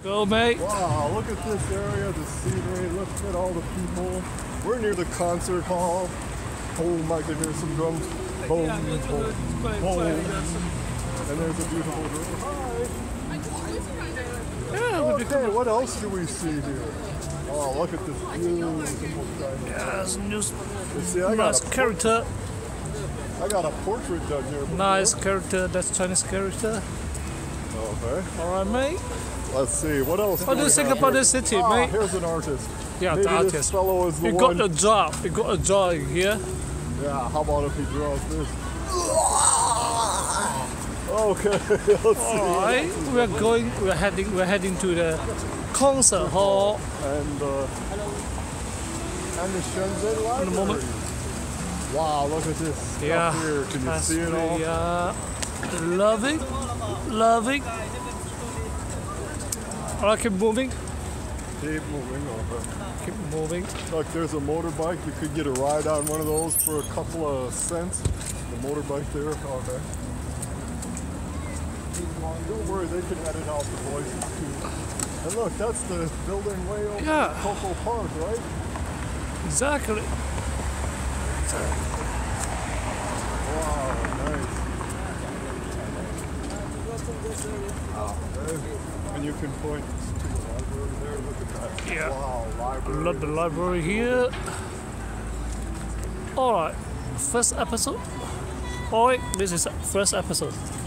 Go, mate. Wow, look at this area, the scenery, look at all the people. We're near the concert hall. Oh, I can hear some drums. Boom, boom, boom. And there's a beautiful river. Hi. Yeah, Okay, what else do we see here? Oh, look at this beautiful thing. yes, news. You see, I Nice character. got a portrait done here before. Nice character. That's Chinese character. Okay. All right, mate. Let's see, what else What do you think about this city, mate? Here's an artist. Yeah, Maybe the this artist. fellow is the You one. got a job. You got a job here. Yeah, how about if he draws this? Okay, let's see. All right, we're heading to the concert hall. And the Shenzhen Library. In a moment. Wow, look at this stuff Yeah, here. Can you that's see it all? Yeah, loving. All right, keep moving. Keep moving over. Keep moving. Look, there's a motorbike. You could get a ride on one of those for a couple of cents. The motorbike there. Okay. Don't worry, they can edit out the voices too. And look, that's the building way over Yeah. Coco Park, right? Exactly. Wow, nice. Okay. And you can point to the library there. Look at that. Yeah. Wow, library. Love the library here. All right, first episode. All right, this is first episode.